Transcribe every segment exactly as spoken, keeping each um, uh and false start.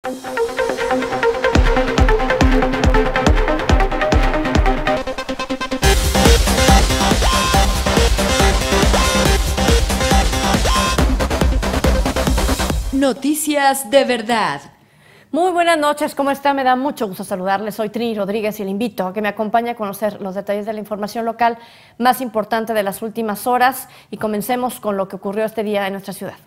Noticias de verdad. Muy buenas noches, ¿cómo está? Me da mucho gusto saludarles. Soy Trini Rodríguez y le invito a que me acompañe a conocer los detalles de la información local más importante de las últimas horas y comencemos con lo que ocurrió este día en nuestra ciudad.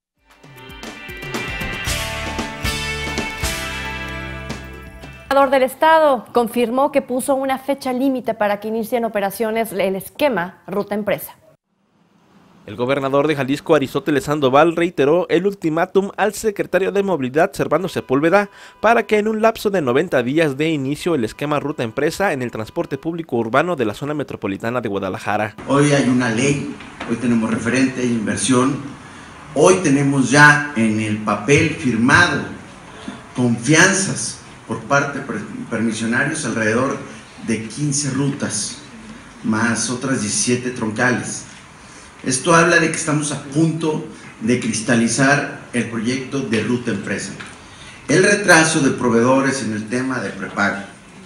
El gobernador del estado confirmó que puso una fecha límite para que inicien operaciones el esquema Ruta Empresa. El gobernador de Jalisco, Aristóteles Sandoval, reiteró el ultimátum al secretario de Movilidad, Servando Sepúlveda, para que en un lapso de noventa días dé inicio el esquema Ruta Empresa en el transporte público urbano de la zona metropolitana de Guadalajara. Hoy hay una ley, hoy tenemos referente de inversión, hoy tenemos ya en el papel firmado confianzas por parte de permisionarios alrededor de quince rutas, más otras diecisiete troncales. Esto habla de que estamos a punto de cristalizar el proyecto de Ruta Empresa. El retraso de proveedores en el tema de prepago,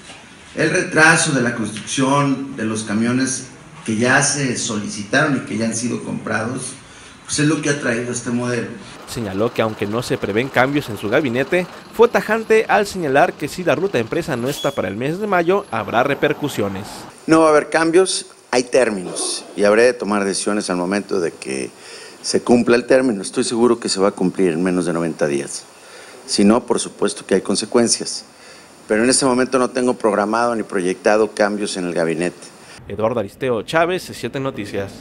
el retraso de la construcción de los camiones que ya se solicitaron y que ya han sido comprados, pues es lo que ha traído este modelo. Señaló que aunque no se prevén cambios en su gabinete, fue tajante al señalar que si la Ruta Empresa no está para el mes de mayo, habrá repercusiones. No va a haber cambios. Hay términos y habré de tomar decisiones al momento de que se cumpla el término. Estoy seguro que se va a cumplir en menos de noventa días. Si no, por supuesto que hay consecuencias. Pero en este momento no tengo programado ni proyectado cambios en el gabinete. Eduardo Aristeo Chávez, C siete Noticias.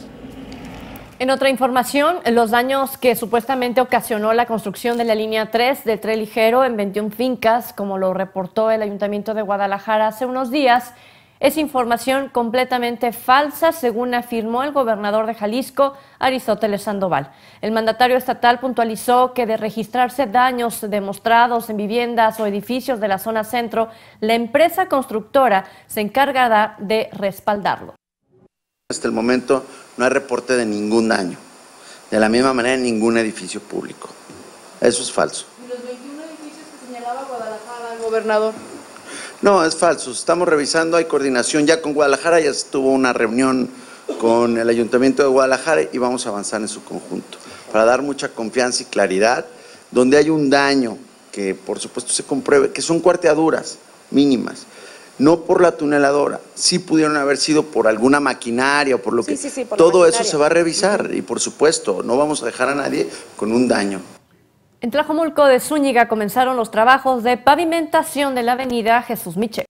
En otra información, los daños que supuestamente ocasionó la construcción de la línea tres del tren ligero en veintiuna fincas, como lo reportó el Ayuntamiento de Guadalajara hace unos días, es información completamente falsa, según afirmó el gobernador de Jalisco, Aristóteles Sandoval. El mandatario estatal puntualizó que de registrarse daños demostrados en viviendas o edificios de la zona centro, la empresa constructora se encargará de respaldarlo. Hasta el momento no hay reporte de ningún daño, de la misma manera en ningún edificio público. Eso es falso. ¿Y los veintiún edificios que señalaba Guadalajara, el gobernador? No, es falso. Estamos revisando, hay coordinación ya con Guadalajara, ya estuvo una reunión con el Ayuntamiento de Guadalajara y vamos a avanzar en su conjunto para dar mucha confianza y claridad. Donde hay un daño que por supuesto se compruebe, que son cuarteaduras mínimas, no por la tuneladora, sí pudieron haber sido por alguna maquinaria o por lo sí, que... Sí, sí, por todo eso se va a revisar y por supuesto no vamos a dejar a nadie con un daño. En Tlajomulco de Zúñiga comenzaron los trabajos de pavimentación de la avenida Jesús Michel.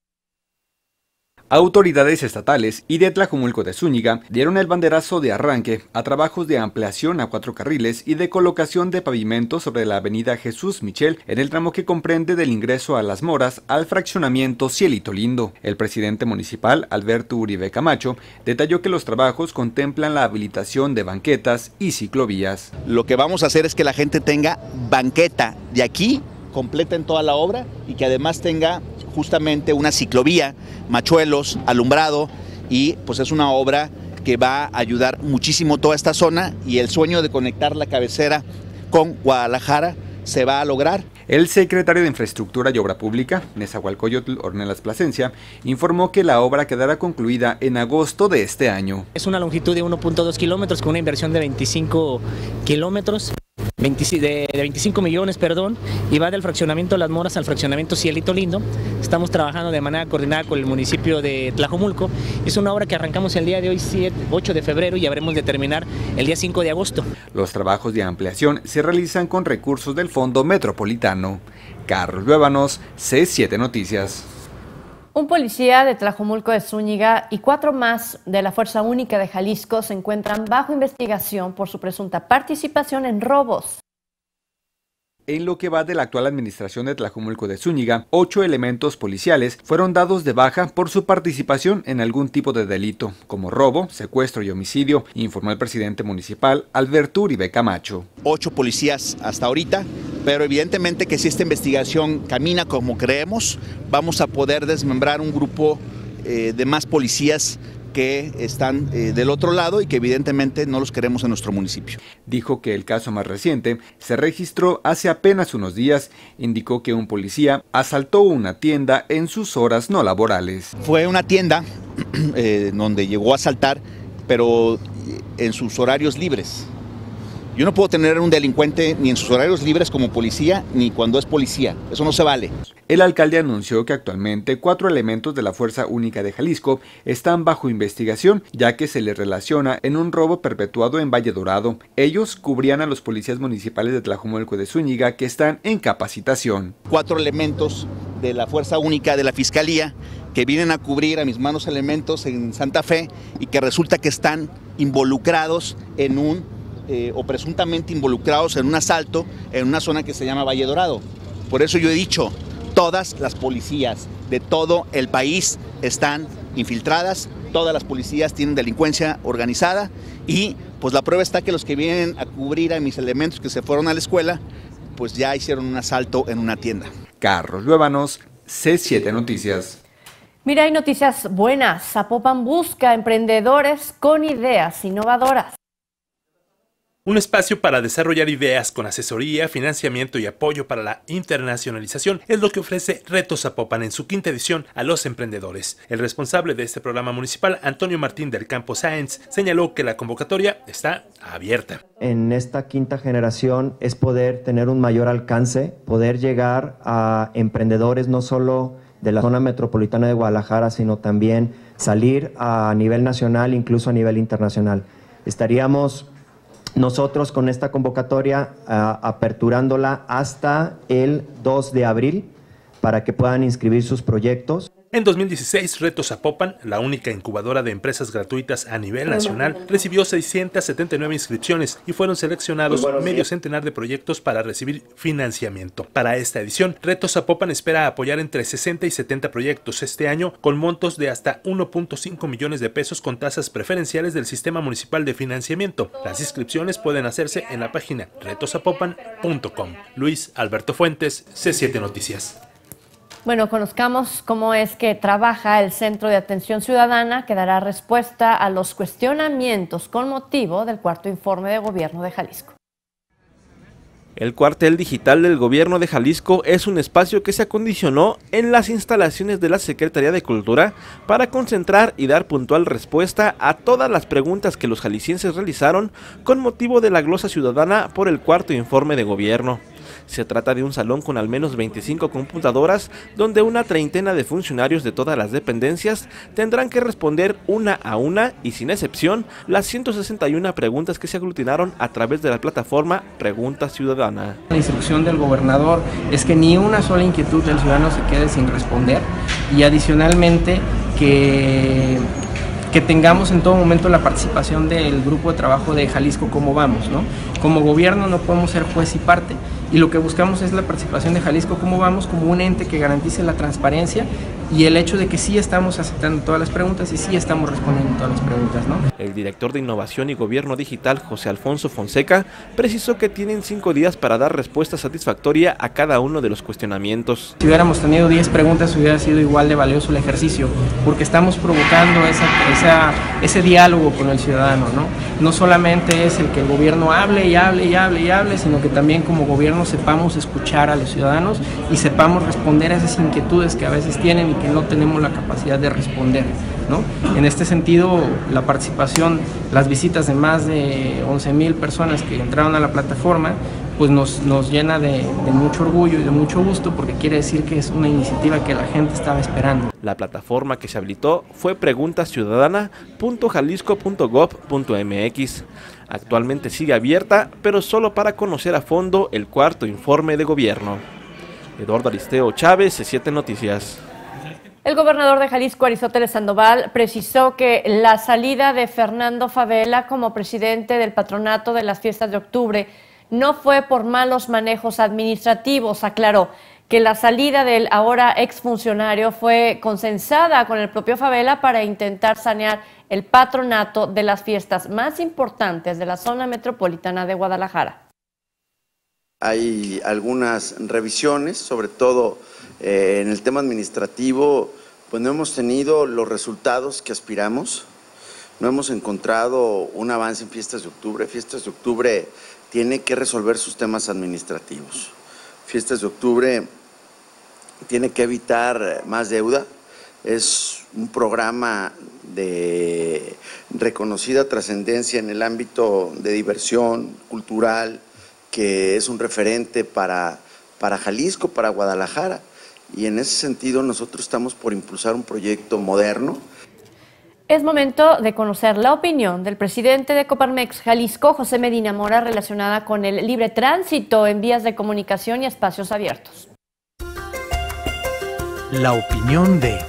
Autoridades estatales y de Tlajomulco de Zúñiga dieron el banderazo de arranque a trabajos de ampliación a cuatro carriles y de colocación de pavimento sobre la avenida Jesús Michel en el tramo que comprende del ingreso a Las Moras al fraccionamiento Cielito Lindo. El presidente municipal, Alberto Uribe Camacho, detalló que los trabajos contemplan la habilitación de banquetas y ciclovías. Lo que vamos a hacer es que la gente tenga banqueta de aquí, completa en toda la obra, y que además tenga justamente una ciclovía, machuelos, alumbrado, y pues es una obra que va a ayudar muchísimo toda esta zona, y el sueño de conectar la cabecera con Guadalajara se va a lograr. El secretario de Infraestructura y Obra Pública, Nezahualcóyotl Ornelas Plasencia, informó que la obra quedará concluida en agosto de este año. Es una longitud de uno punto dos kilómetros con una inversión de veinticinco kilómetros. De, de veinticinco millones, perdón, y va del fraccionamiento Las Moras al fraccionamiento Cielito Lindo. Estamos trabajando de manera coordinada con el municipio de Tlajomulco. Es una obra que arrancamos el día de hoy, siete, ocho de febrero, y habremos de terminar el día cinco de agosto. Los trabajos de ampliación se realizan con recursos del Fondo Metropolitano. Carlos Luébanos, C siete Noticias. Un policía de Tlajomulco de Zúñiga y cuatro más de la Fuerza Única de Jalisco se encuentran bajo investigación por su presunta participación en robos. En lo que va de la actual administración de Tlajomulco de Zúñiga, ocho elementos policiales fueron dados de baja por su participación en algún tipo de delito, como robo, secuestro y homicidio, informó el presidente municipal, Alberto Uribe Camacho. Ocho policías hasta ahorita, pero evidentemente que si esta investigación camina como creemos, vamos a poder desmembrar un grupo eh, de más policías que están eh, del otro lado y que evidentemente no los queremos en nuestro municipio. Dijo que el caso más reciente se registró hace apenas unos días. Indicó que un policía asaltó una tienda en sus horas no laborales. Fue una tienda eh, donde llegó a asaltar, pero en sus horarios libres. Yo no puedo tener un delincuente ni en sus horarios libres como policía, ni cuando es policía. Eso no se vale. El alcalde anunció que actualmente cuatro elementos de la Fuerza Única de Jalisco están bajo investigación, ya que se les relaciona en un robo perpetuado en Valle Dorado. Ellos cubrían a los policías municipales de Tlajomulco de Zúñiga que están en capacitación. Cuatro elementos de la Fuerza Única de la Fiscalía que vienen a cubrir a mis manos elementos en Santa Fe y que resulta que están involucrados en un Eh, o presuntamente involucrados en un asalto en una zona que se llama Valle Dorado. Por eso yo he dicho, todas las policías de todo el país están infiltradas, todas las policías tienen delincuencia organizada y pues la prueba está que los que vienen a cubrir a mis elementos que se fueron a la escuela, pues ya hicieron un asalto en una tienda. Carlos Luébanos, C siete Noticias. Mira, hay noticias buenas. Zapopan busca emprendedores con ideas innovadoras. Un espacio para desarrollar ideas con asesoría, financiamiento y apoyo para la internacionalización es lo que ofrece Reto Zapopan en su quinta edición a los emprendedores. El responsable de este programa municipal, Antonio Martín del Campo Sáenz, señaló que la convocatoria está abierta. En esta quinta generación es poder tener un mayor alcance, poder llegar a emprendedores no solo de la zona metropolitana de Guadalajara, sino también salir a nivel nacional, incluso a nivel internacional. Estaríamos nosotros con esta convocatoria uh, aperturándola hasta el dos de abril para que puedan inscribir sus proyectos. En dos mil dieciséis, Reto Zapopan, la única incubadora de empresas gratuitas a nivel nacional, recibió seiscientas setenta y nueve inscripciones y fueron seleccionados medio centenar de proyectos para recibir financiamiento. Para esta edición, Reto Zapopan espera apoyar entre sesenta y setenta proyectos este año con montos de hasta uno punto cinco millones de pesos con tasas preferenciales del Sistema Municipal de Financiamiento. Las inscripciones pueden hacerse en la página reto zapopan punto com. Luis Alberto Fuentes, C siete Noticias. Bueno, conozcamos cómo es que trabaja el Centro de Atención Ciudadana, que dará respuesta a los cuestionamientos con motivo del cuarto informe de gobierno de Jalisco. El cuartel digital del gobierno de Jalisco es un espacio que se acondicionó en las instalaciones de la Secretaría de Cultura para concentrar y dar puntual respuesta a todas las preguntas que los jaliscienses realizaron con motivo de la glosa ciudadana por el cuarto informe de gobierno. Se trata de un salón con al menos veinticinco computadoras donde una treintena de funcionarios de todas las dependencias tendrán que responder una a una y sin excepción las ciento sesenta y una preguntas que se aglutinaron a través de la plataforma Pregunta Ciudadana. La instrucción del gobernador es que ni una sola inquietud del ciudadano se quede sin responder y adicionalmente que... que tengamos en todo momento la participación del grupo de trabajo de Jalisco Cómo Vamos, ¿no? Como gobierno no podemos ser juez y parte y lo que buscamos es la participación de Jalisco Cómo Vamos como un ente que garantice la transparencia y el hecho de que sí estamos aceptando todas las preguntas y sí estamos respondiendo todas las preguntas, ¿no? El director de Innovación y Gobierno Digital, José Alfonso Fonseca, precisó que tienen cinco días para dar respuesta satisfactoria a cada uno de los cuestionamientos. Si hubiéramos tenido diez preguntas hubiera sido igual de valioso el ejercicio, porque estamos provocando esa, esa, ese diálogo con el ciudadano, ¿no? No solamente es el que el gobierno hable y hable y hable y hable, sino que también como gobierno sepamos escuchar a los ciudadanos y sepamos responder a esas inquietudes que a veces tienen y que no tenemos la capacidad de responder, ¿no? En este sentido, la participación, las visitas de más de once mil personas que entraron a la plataforma, pues nos, nos llena de, de mucho orgullo y de mucho gusto porque quiere decir que es una iniciativa que la gente estaba esperando. La plataforma que se habilitó fue pregunta ciudadana punto jalisco punto gob punto mx. Actualmente sigue abierta, pero solo para conocer a fondo el cuarto informe de gobierno. Eduardo Aristeo Chávez, C siete Noticias. El gobernador de Jalisco, Aristóteles Sandoval, precisó que la salida de Fernando Favela como presidente del patronato de las fiestas de octubre no fue por malos manejos administrativos. Aclaró que la salida del ahora exfuncionario fue consensada con el propio Favela para intentar sanear el patronato de las fiestas más importantes de la zona metropolitana de Guadalajara. Hay algunas revisiones, sobre todo eh, en el tema administrativo, pues no hemos tenido los resultados que aspiramos. no hemos encontrado un avance en Fiestas de Octubre. Fiestas de Octubre tiene que resolver sus temas administrativos. Fiestas de Octubre tiene que evitar más deuda. Es un programa de reconocida trascendencia en el ámbito de diversión cultural, que es un referente para, para Jalisco, para Guadalajara. Y en ese sentido nosotros estamos por impulsar un proyecto moderno. Es momento de conocer la opinión del presidente de Coparmex Jalisco, José Medina Mora, relacionada con el libre tránsito en vías de comunicación y espacios abiertos. La opinión de...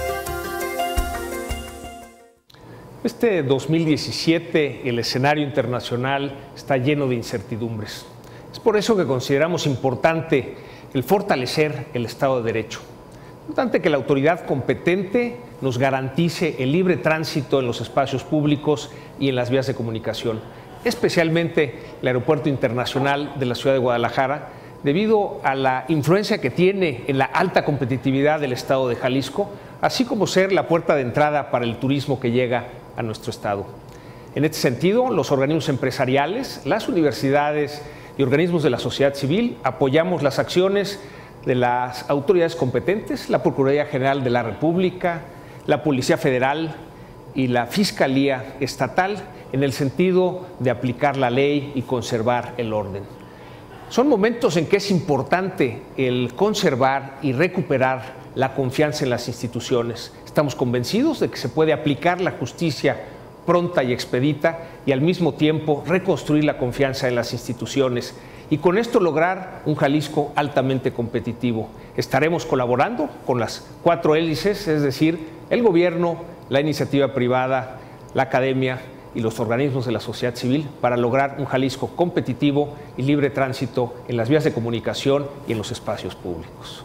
Este dos mil diecisiete, el escenario internacional está lleno de incertidumbres. Es por eso que consideramos importante el fortalecer el Estado de Derecho. Es importante que la autoridad competente nos garantice el libre tránsito en los espacios públicos y en las vías de comunicación, especialmente el Aeropuerto Internacional de la Ciudad de Guadalajara, debido a la influencia que tiene en la alta competitividad del Estado de Jalisco, así como ser la puerta de entrada para el turismo que llega a nuestro Estado. En este sentido, los organismos empresariales, las universidades y organismos de la sociedad civil apoyamos las acciones de las autoridades competentes, la Procuraduría General de la República, la Policía Federal y la Fiscalía Estatal en el sentido de aplicar la ley y conservar el orden. Son momentos en que es importante el conservar y recuperar la confianza en las instituciones. Estamos convencidos de que se puede aplicar la justicia pronta y expedita y al mismo tiempo reconstruir la confianza en las instituciones y con esto lograr un Jalisco altamente competitivo. Estaremos colaborando con las cuatro hélices, es decir, el gobierno, la iniciativa privada, la academia y los organismos de la sociedad civil para lograr un Jalisco competitivo y libre tránsito en las vías de comunicación y en los espacios públicos.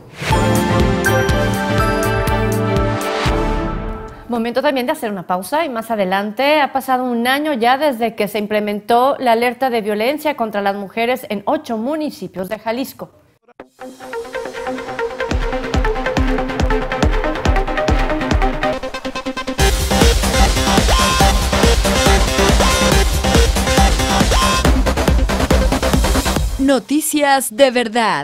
Momento también de hacer una pausa y más adelante. Ha pasado un año ya desde que se implementó la alerta de violencia contra las mujeres en ocho municipios de Jalisco. Noticias de verdad.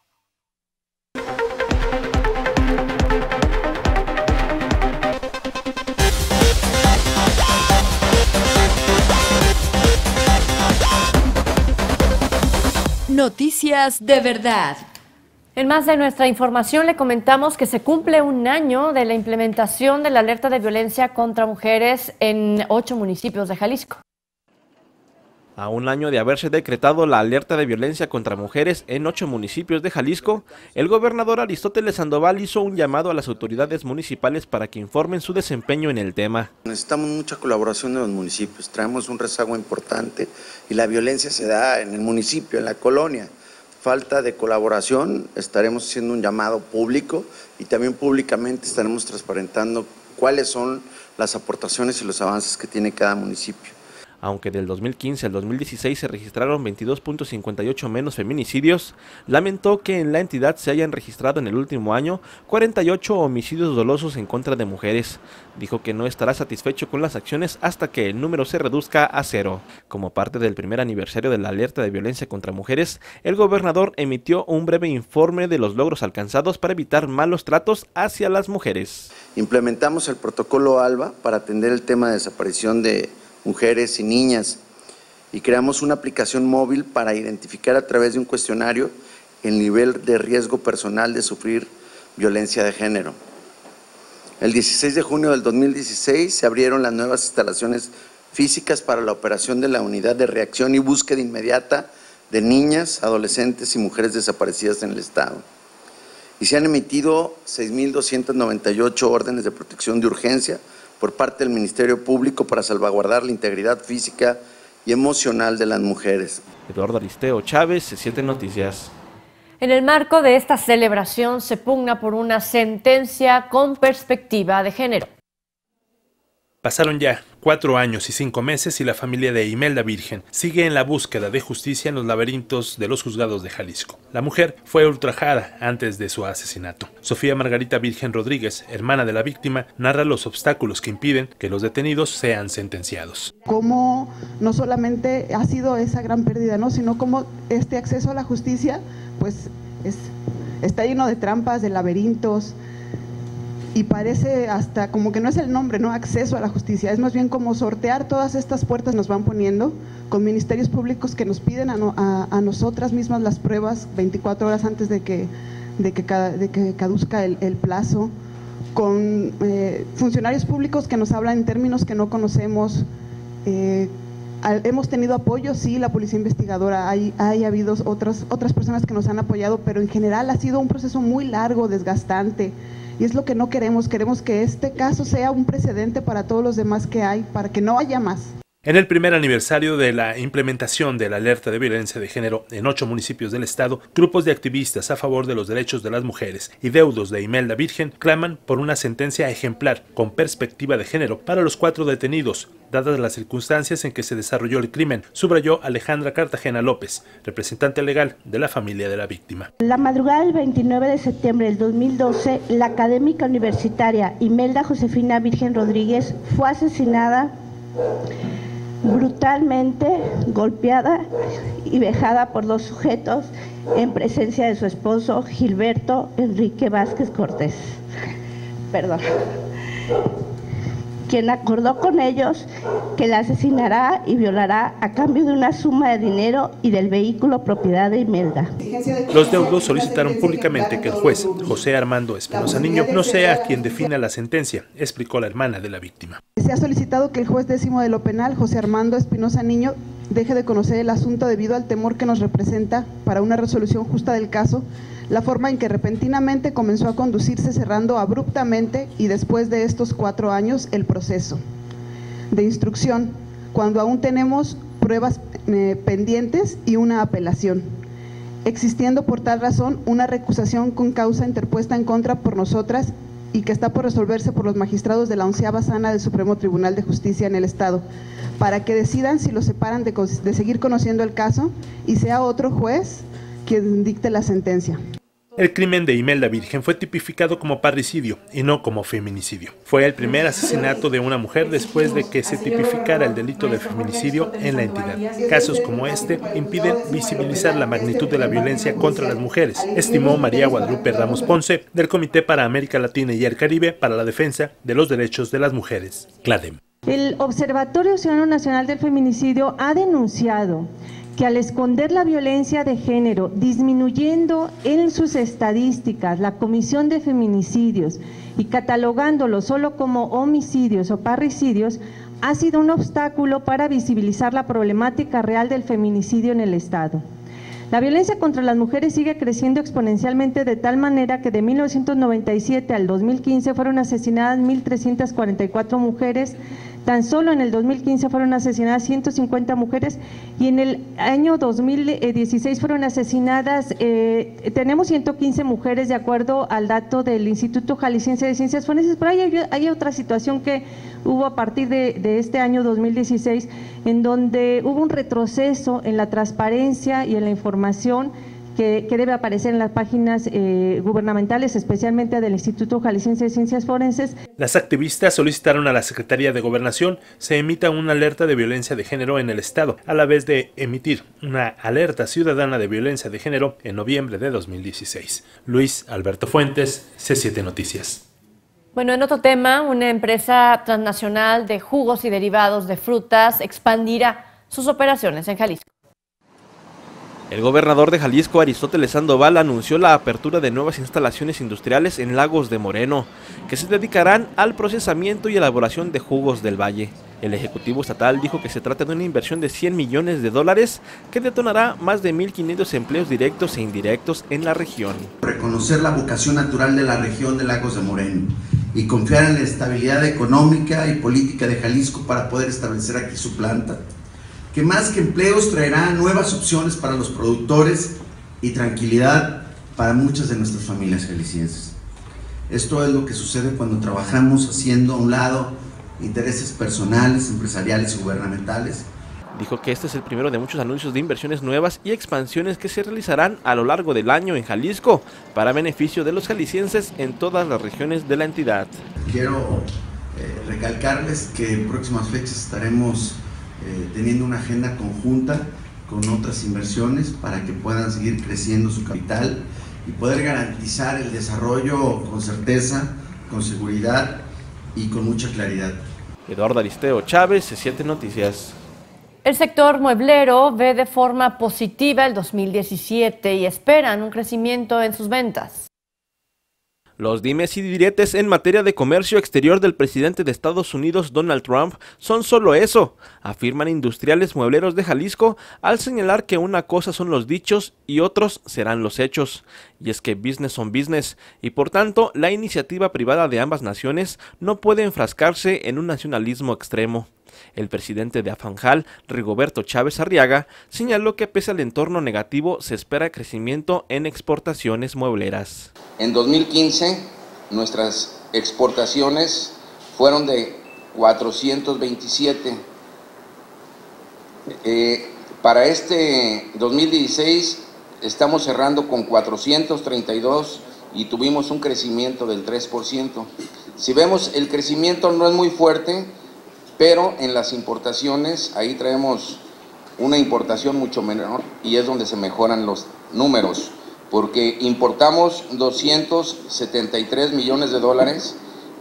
Noticias de verdad. En más de nuestra información le comentamos que se cumple un año de la implementación de la alerta de violencia contra mujeres en ocho municipios de Jalisco. A un año de haberse decretado la alerta de violencia contra mujeres en ocho municipios de Jalisco, el gobernador Aristóteles Sandoval hizo un llamado a las autoridades municipales para que informen su desempeño en el tema. Necesitamos mucha colaboración de los municipios, traemos un rezago importante y la violencia se da en el municipio, en la colonia. Falta de colaboración, estaremos haciendo un llamado público y también públicamente estaremos transparentando cuáles son las aportaciones y los avances que tiene cada municipio. Aunque del dos mil quince al dos mil dieciséis se registraron veintidós punto cincuenta y ocho menos feminicidios, lamentó que en la entidad se hayan registrado en el último año cuarenta y ocho homicidios dolosos en contra de mujeres. Dijo que no estará satisfecho con las acciones hasta que el número se reduzca a cero. Como parte del primer aniversario de la alerta de violencia contra mujeres, el gobernador emitió un breve informe de los logros alcanzados para evitar malos tratos hacia las mujeres. Implementamos el protocolo ALBA para atender el tema de desaparición de mujeres y niñas y creamos una aplicación móvil para identificar a través de un cuestionario el nivel de riesgo personal de sufrir violencia de género. El dieciséis de junio del dos mil dieciséis se abrieron las nuevas instalaciones físicas para la operación de la unidad de reacción y búsqueda inmediata de niñas, adolescentes y mujeres desaparecidas en el estado. Y se han emitido seis mil doscientas noventa y ocho órdenes de protección de urgencia por parte del Ministerio Público para salvaguardar la integridad física y emocional de las mujeres. Eduardo Aristeo Chávez, C siete Noticias. En el marco de esta celebración se pugna por una sentencia con perspectiva de género. Pasaron ya cuatro años y cinco meses y la familia de Imelda Virgen sigue en la búsqueda de justicia en los laberintos de los juzgados de Jalisco. La mujer fue ultrajada antes de su asesinato. Sofía Margarita Virgen Rodríguez, hermana de la víctima, narra los obstáculos que impiden que los detenidos sean sentenciados. Cómo no solamente ha sido esa gran pérdida, ¿no?, sino cómo este acceso a la justicia pues es, está lleno de trampas, de laberintos. Y parece hasta como que no es el nombre, ¿no?, acceso a la justicia, es más bien como sortear todas estas puertas nos van poniendo con ministerios públicos que nos piden a, no, a, a nosotras mismas las pruebas veinticuatro horas antes de que, de que, de que caduzca el, el plazo, con eh, funcionarios públicos que nos hablan en términos que no conocemos. Eh, al, hemos tenido apoyo, sí, la policía investigadora, hay, hay habido otras, otras personas que nos han apoyado, pero en general ha sido un proceso muy largo, desgastante. Y es lo que no queremos, queremos que este caso sea un precedente para todos los demás que hay, para que no haya más. En el primer aniversario de la implementación de la alerta de violencia de género en ocho municipios del estado, grupos de activistas a favor de los derechos de las mujeres y deudos de Imelda Virgen claman por una sentencia ejemplar con perspectiva de género para los cuatro detenidos, dadas las circunstancias en que se desarrolló el crimen, subrayó Alejandra Cartagena López, representante legal de la familia de la víctima. La madrugada del veintinueve de septiembre del dos mil doce, la académica universitaria Imelda Josefina Virgen Rodríguez fue asesinada brutalmente, golpeada y vejada por dos sujetos en presencia de su esposo Gilberto Enrique Vázquez Cortés, perdón, quien acordó con ellos que la asesinará y violará a cambio de una suma de dinero y del vehículo propiedad de Imelda. Los deudos solicitaron públicamente que el juez José Armando Espinosa Niño no sea quien defina la sentencia, explicó la hermana de la víctima. Se ha solicitado que el juez décimo de lo penal, José Armando Espinosa Niño, deje de conocer el asunto debido al temor que nos representa para una resolución justa del caso, la forma en que repentinamente comenzó a conducirse cerrando abruptamente y después de estos cuatro años el proceso de instrucción, cuando aún tenemos pruebas eh, pendientes y una apelación, existiendo por tal razón una recusación con causa interpuesta en contra por nosotras y que está por resolverse por los magistrados de la onceava sala del Supremo Tribunal de Justicia en el Estado, para que decidan si los separan de, de seguir conociendo el caso y sea otro juez quien dicte la sentencia. El crimen de Imelda Virgen fue tipificado como parricidio y no como feminicidio. Fue el primer asesinato de una mujer después de que se tipificara el delito de feminicidio en la entidad. Casos como este impiden visibilizar la magnitud de la violencia contra las mujeres, estimó María Guadalupe Ramos Ponce, del Comité para América Latina y el Caribe para la Defensa de los Derechos de las Mujeres, CLADEM. El Observatorio Ciudadano Nacional del Feminicidio ha denunciado que al esconder la violencia de género, disminuyendo en sus estadísticas la comisión de feminicidios y catalogándolo solo como homicidios o parricidios, ha sido un obstáculo para visibilizar la problemática real del feminicidio en el Estado. La violencia contra las mujeres sigue creciendo exponencialmente de tal manera que de mil novecientos noventa y siete al dos mil quince fueron asesinadas mil trescientas cuarenta y cuatro mujeres, tan solo en el dos mil quince fueron asesinadas ciento cincuenta mujeres y en el año dos mil dieciséis fueron asesinadas, eh, tenemos ciento quince mujeres de acuerdo al dato del Instituto Jalisciense de Ciencias Forenses, pero hay, hay otra situación que hubo a partir de, de este año dos mil dieciséis en donde hubo un retroceso en la transparencia y en la información que, que debe aparecer en las páginas eh, gubernamentales, especialmente del Instituto Jalisciense de Ciencias Forenses. Las activistas solicitaron a la Secretaría de Gobernación se emita una alerta de violencia de género en el Estado, a la vez de emitir una alerta ciudadana de violencia de género en noviembre de dos mil dieciséis. Luis Alberto Fuentes, C siete Noticias. Bueno, en otro tema, una empresa transnacional de jugos y derivados de frutas expandirá sus operaciones en Jalisco. El gobernador de Jalisco, Aristóteles Sandoval, anunció la apertura de nuevas instalaciones industriales en Lagos de Moreno, que se dedicarán al procesamiento y elaboración de jugos del valle. El Ejecutivo Estatal dijo que se trata de una inversión de cien millones de dólares que detonará más de mil quinientos empleos directos e indirectos en la región. Reconocer la vocación natural de la región de Lagos de Moreno y confiar en la estabilidad económica y política de Jalisco para poder establecer aquí su planta, que más que empleos traerá nuevas opciones para los productores y tranquilidad para muchas de nuestras familias jaliscienses. Esto es lo que sucede cuando trabajamos haciendo a un lado intereses personales, empresariales y gubernamentales. Dijo que este es el primero de muchos anuncios de inversiones nuevas y expansiones que se realizarán a lo largo del año en Jalisco para beneficio de los jaliscienses en todas las regiones de la entidad. Quiero eh, recalcarles que en próximas fechas estaremos eh, teniendo una agenda conjunta con otras inversiones para que puedan seguir creciendo su capital y poder garantizar el desarrollo con certeza, con seguridad y con mucha claridad. Eduardo Aristeo Chávez, C siete Noticias. El sector mueblero ve de forma positiva el dos mil diecisiete y esperan un crecimiento en sus ventas. Los dimes y diretes en materia de comercio exterior del presidente de Estados Unidos, Donald Trump, son solo eso, afirman industriales muebleros de Jalisco al señalar que una cosa son los dichos y otros serán los hechos. Y es que business son business, y por tanto la iniciativa privada de ambas naciones no puede enfrascarse en un nacionalismo extremo. El presidente de Afanjal, Rigoberto Chávez Arriaga, señaló que pese al entorno negativo se espera crecimiento en exportaciones muebleras. En dos mil quince nuestras exportaciones fueron de cuatrocientos veintisiete. Eh, para este dos mil dieciséis estamos cerrando con cuatrocientos treinta y dos y tuvimos un crecimiento del tres por ciento. Si vemos, el crecimiento no es muy fuerte, pero en las importaciones, ahí traemos una importación mucho menor y es donde se mejoran los números, porque importamos doscientos setenta y tres millones de dólares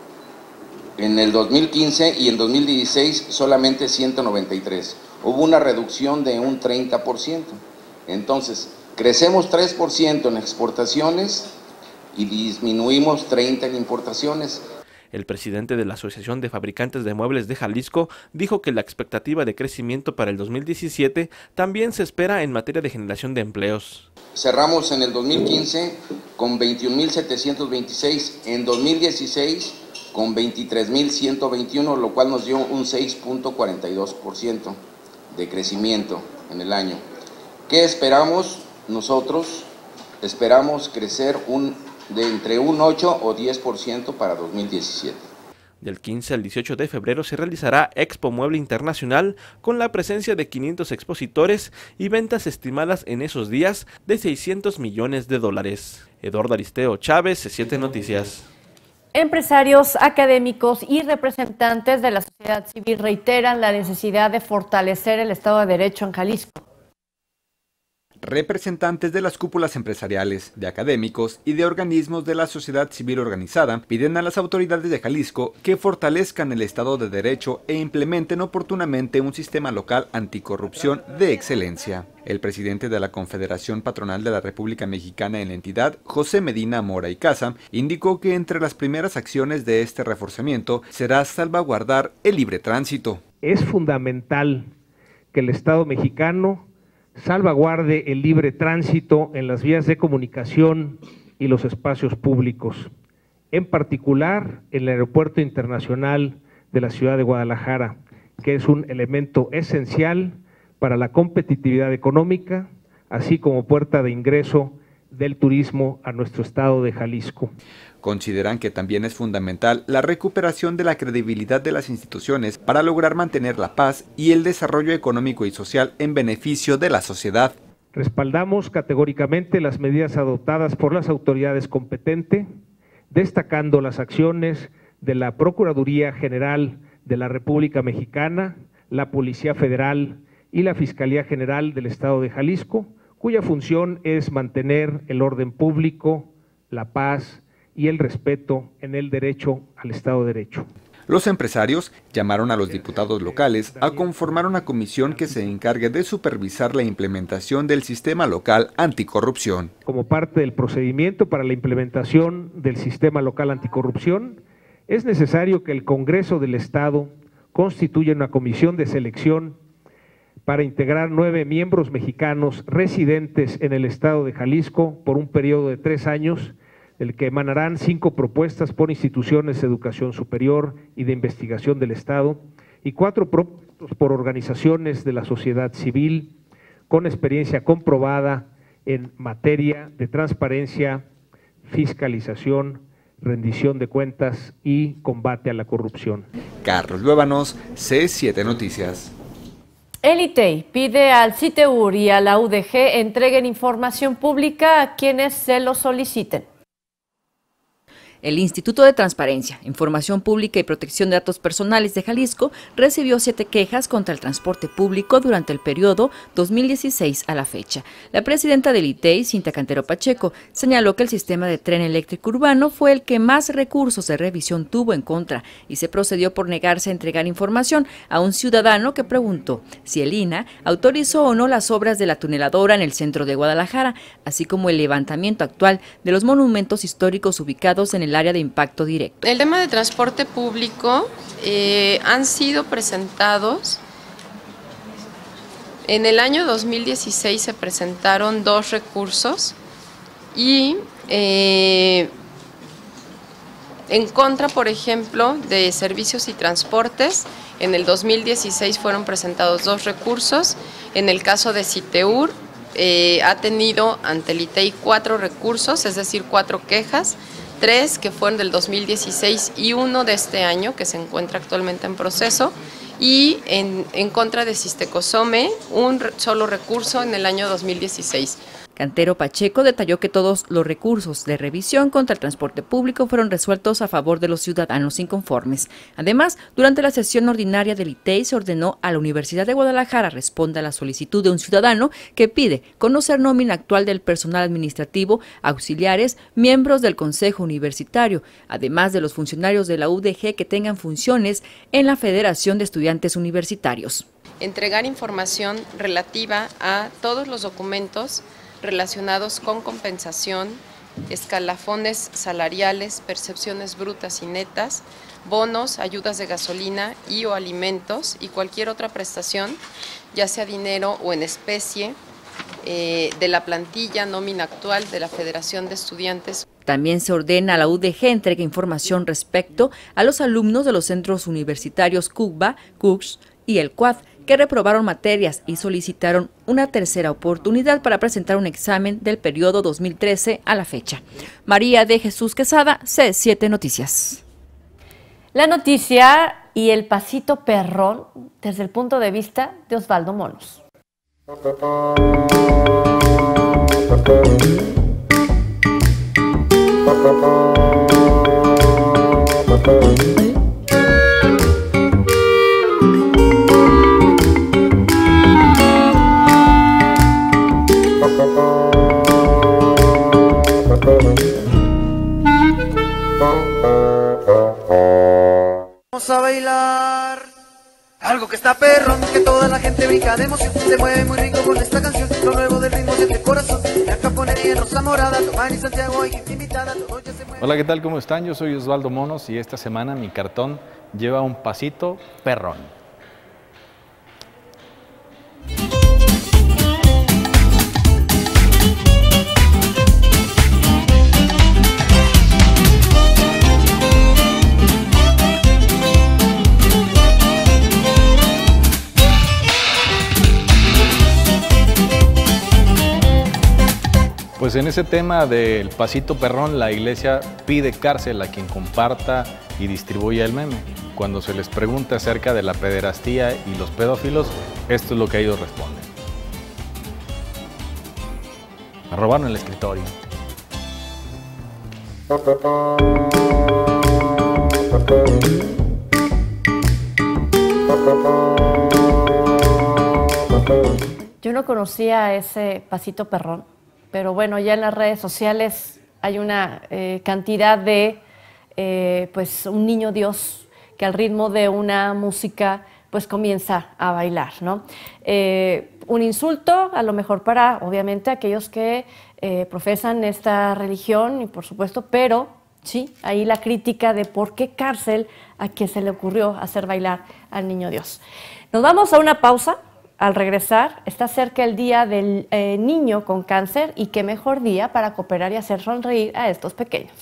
en el dos mil quince y en dos mil dieciséis solamente ciento noventa y tres. Hubo una reducción de un treinta por ciento. Entonces, crecemos tres por ciento en exportaciones y disminuimos treinta por ciento en importaciones. El presidente de la Asociación de Fabricantes de Muebles de Jalisco dijo que la expectativa de crecimiento para el dos mil diecisiete también se espera en materia de generación de empleos. Cerramos en el dos mil quince con veintiún mil setecientos veintiséis, en dos mil dieciséis con veintitrés mil ciento veintiuno, lo cual nos dio un seis punto cuarenta y dos por ciento de crecimiento en el año. ¿Qué esperamos nosotros? Esperamos crecer un de entre un ocho o diez por ciento para dos mil diecisiete. Del quince al dieciocho de febrero se realizará Expo Mueble Internacional con la presencia de quinientos expositores y ventas estimadas en esos días de seiscientos millones de dólares. Eduardo Aristeo Chávez, C siete Noticias. Empresarios, académicos y representantes de la sociedad civil reiteran la necesidad de fortalecer el Estado de Derecho en Jalisco. Representantes de las cúpulas empresariales, de académicos y de organismos de la sociedad civil organizada piden a las autoridades de Jalisco que fortalezcan el Estado de Derecho e implementen oportunamente un sistema local anticorrupción de excelencia. El presidente de la Confederación Patronal de la República Mexicana en la entidad, José Medina Mora y Casa, indicó que entre las primeras acciones de este reforzamiento será salvaguardar el libre tránsito. Es fundamental que el Estado mexicano salvaguarde el libre tránsito en las vías de comunicación y los espacios públicos, en particular en el Aeropuerto Internacional de la Ciudad de Guadalajara, que es un elemento esencial para la competitividad económica, así como puerta de ingreso del turismo a nuestro estado de Jalisco. Consideran que también es fundamental la recuperación de la credibilidad de las instituciones para lograr mantener la paz y el desarrollo económico y social en beneficio de la sociedad. Respaldamos categóricamente las medidas adoptadas por las autoridades competentes, destacando las acciones de la Procuraduría General de la República Mexicana, la Policía Federal y la Fiscalía General del Estado de Jalisco, cuya función es mantener el orden público, la paz y el respeto en el derecho al Estado de Derecho. Los empresarios llamaron a los diputados locales a conformar una comisión que se encargue de supervisar la implementación del sistema local anticorrupción. Como parte del procedimiento para la implementación del sistema local anticorrupción, es necesario que el Congreso del Estado constituya una comisión de selección para integrar nueve miembros mexicanos residentes en el Estado de Jalisco por un periodo de tres años, del que emanarán cinco propuestas por instituciones de educación superior y de investigación del Estado y cuatro propuestas por organizaciones de la sociedad civil con experiencia comprobada en materia de transparencia, fiscalización, rendición de cuentas y combate a la corrupción. Carlos Luébanos, C siete Noticias. El I T E I pide al CITEUR y a la U D G entreguen información pública a quienes se lo soliciten. El Instituto de Transparencia, Información Pública y Protección de Datos Personales de Jalisco recibió siete quejas contra el transporte público durante el periodo dos mil dieciséis a la fecha. La presidenta del I T E I, Cintia Cantero Pacheco, señaló que el sistema de tren eléctrico urbano fue el que más recursos de revisión tuvo en contra y se procedió por negarse a entregar información a un ciudadano que preguntó si el I N A autorizó o no las obras de la tuneladora en el centro de Guadalajara, así como el levantamiento actual de los monumentos históricos ubicados en el el área de impacto directo. El tema de transporte público eh, han sido presentados. En el año dos mil dieciséis se presentaron dos recursos y eh, en contra, por ejemplo, de servicios y transportes, en el dos mil dieciséis fueron presentados dos recursos. En el caso de CITEUR, eh, ha tenido ante el I T E I cuatro recursos, es decir, cuatro quejas, tres que fueron del dos mil dieciséis y uno de este año que se encuentra actualmente en proceso, y en, en contra de Sistecosome un re, solo recurso en el año dos mil dieciséis. Cantero Pacheco detalló que todos los recursos de revisión contra el transporte público fueron resueltos a favor de los ciudadanos inconformes. Además, durante la sesión ordinaria del I T E I se ordenó a la Universidad de Guadalajara responda a la solicitud de un ciudadano que pide conocer nómina actual del personal administrativo, auxiliares, miembros del Consejo Universitario, además de los funcionarios de la U D G que tengan funciones en la Federación de Estudiantes Universitarios. Entregar información relativa a todos los documentos relacionados con compensación, escalafones salariales, percepciones brutas y netas, bonos, ayudas de gasolina y o alimentos y cualquier otra prestación, ya sea dinero o en especie, eh, de la plantilla nómina actual de la Federación de Estudiantes. También se ordena a la U D G entregue información respecto a los alumnos de los centros universitarios CUCBA, CUCS y el CUAD, que reprobaron materias y solicitaron una tercera oportunidad para presentar un examen del periodo dos mil trece a la fecha. María de Jesús Quesada, C siete Noticias. La noticia y el pasito perrón desde el punto de vista de Osvaldo Monos. Vamos a bailar algo que está perrón, que toda la gente brinca de emoción, se mueve muy rico con esta canción, lo nuevo del ritmo de este corazón, la caponería en Rosa Morada, Tomás y Santiago y gente invitada, todo ya se mueve. Hola, ¿qué tal? ¿Cómo están? Yo soy Osvaldo Monos y esta semana mi cartón lleva un pasito perrón. Pues en ese tema del pasito perrón, la iglesia pide cárcel a quien comparta y distribuya el meme. Cuando se les pregunta acerca de la pederastía y los pedófilos, esto es lo que ellos responden. Me robaron el escritorio. Yo no conocía ese pasito perrón, pero bueno, ya en las redes sociales hay una eh, cantidad de, eh, pues, un niño Dios que al ritmo de una música, pues, comienza a bailar, ¿no? Eh, un insulto, a lo mejor para, obviamente, aquellos que eh, profesan esta religión, y por supuesto, pero sí, ahí la crítica de por qué cárcel a quien se le ocurrió hacer bailar al niño Dios. Nos vamos a una pausa. Al regresar, está cerca el Día del eh, Niño con Cáncer y qué mejor día para cooperar y hacer sonreír a estos pequeños.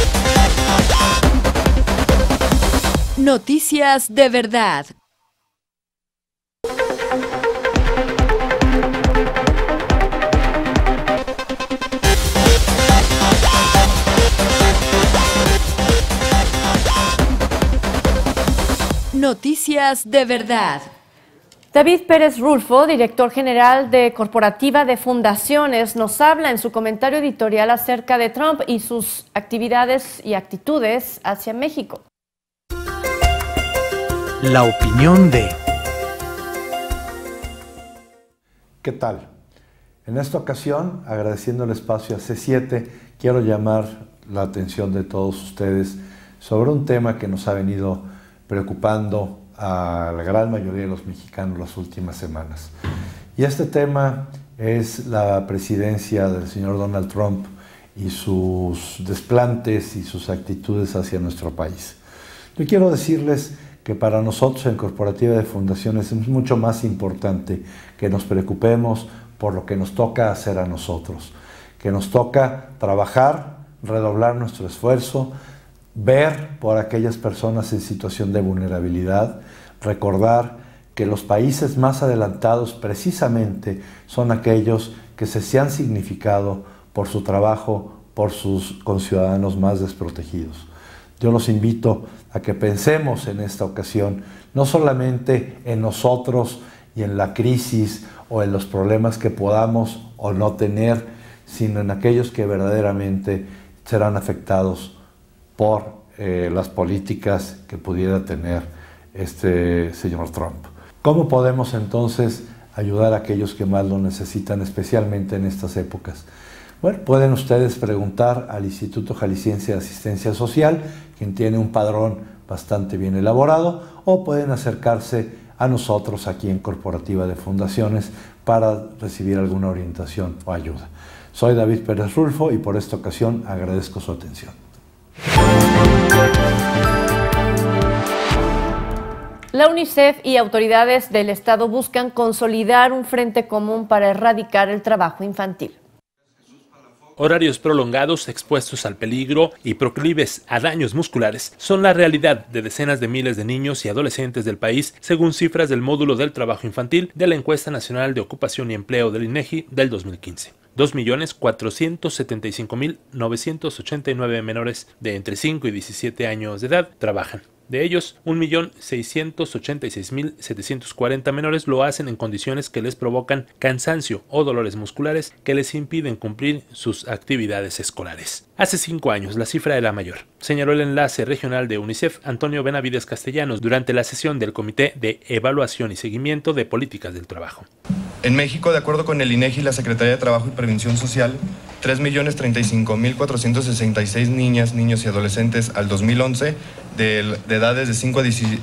Noticias de verdad. Noticias de verdad. David Pérez Rulfo, director general de Corporativa de Fundaciones, nos habla en su comentario editorial acerca de Trump y sus actividades y actitudes hacia México. La opinión de... ¿Qué tal? En esta ocasión, agradeciendo el espacio a C siete, quiero llamar la atención de todos ustedes sobre un tema que nos ha venido preocupando a la gran mayoría de los mexicanos las últimas semanas. Y este tema es la presidencia del señor Donald Trump y sus desplantes y sus actitudes hacia nuestro país. Yo quiero decirles que para nosotros en Corporativa de Fundaciones es mucho más importante que nos preocupemos por lo que nos toca hacer a nosotros, que nos toca trabajar, redoblar nuestro esfuerzo, ver por aquellas personas en situación de vulnerabilidad, recordar que los países más adelantados precisamente son aquellos que se, se han significado por su trabajo, por sus conciudadanos más desprotegidos. Yo los invito a que pensemos en esta ocasión, no solamente en nosotros y en la crisis o en los problemas que podamos o no tener, sino en aquellos que verdaderamente serán afectados por eh, las políticas que pudiera tener este señor Trump. ¿Cómo podemos entonces ayudar a aquellos que más lo necesitan, especialmente en estas épocas? Bueno, pueden ustedes preguntar al Instituto Jalisciense de Asistencia Social, quien tiene un padrón bastante bien elaborado, o pueden acercarse a nosotros aquí en Corporativa de Fundaciones para recibir alguna orientación o ayuda. Soy David Pérez Rulfo y por esta ocasión agradezco su atención. La UNICEF y autoridades del Estado buscan consolidar un frente común para erradicar el trabajo infantil. Horarios prolongados, expuestos al peligro y proclives a daños musculares son la realidad de decenas de miles de niños y adolescentes del país, según cifras del módulo del trabajo infantil de la Encuesta Nacional de Ocupación y Empleo del INEGI del dos mil quince. dos millones cuatrocientos setenta y cinco mil novecientos ochenta y nueve menores de entre cinco y diecisiete años de edad trabajan. De ellos, un millón seiscientos ochenta y seis mil setecientos cuarenta menores lo hacen en condiciones que les provocan cansancio o dolores musculares que les impiden cumplir sus actividades escolares. Hace cinco años la cifra era mayor, señaló el enlace regional de UNICEF Antonio Benavides Castellanos durante la sesión del Comité de Evaluación y Seguimiento de Políticas del Trabajo. En México, de acuerdo con el INEGI y la Secretaría de Trabajo y Previsión Social, tres millones treinta y cinco mil cuatrocientos sesenta y seis niñas, niños y adolescentes al dos mil once de, de edades de cinco